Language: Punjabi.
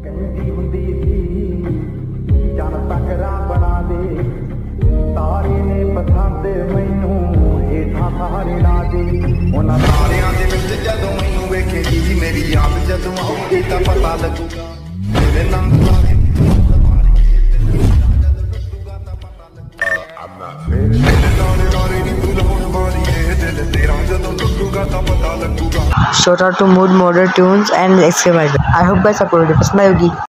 ਕਹਿੰਦੀ ਹੁੰਦੀ ਸੀ ਜਨ ਤਕਰਾ ਬਣਾ ਦੇ ਤਾਰੇ ਨੇ ਪਸੰਦ ਮੈਨੂੰ ਹੇਠਾਂ ਸਾਰੇ ਲਾ ਦੇ ਉਹਨਾਂ ਤਾਰਿਆਂ ਦੇ ਵਿੱਚ ਜਦੋਂ ਮੈਨੂੰ ਵੇਖੇਗੀ ਮੇਰੀ ਯਾਦ ਜਦੋਂ ਆਉਗੀ ਤਾਂ ਪਤਾ ਲੱਗੂਗਾ ਮੇਰੇ ਨਾਮ ਵਾਲੇ Shout out to Mood Modern Tunes and Excavator. I hope guys support it. Bye, Yogi.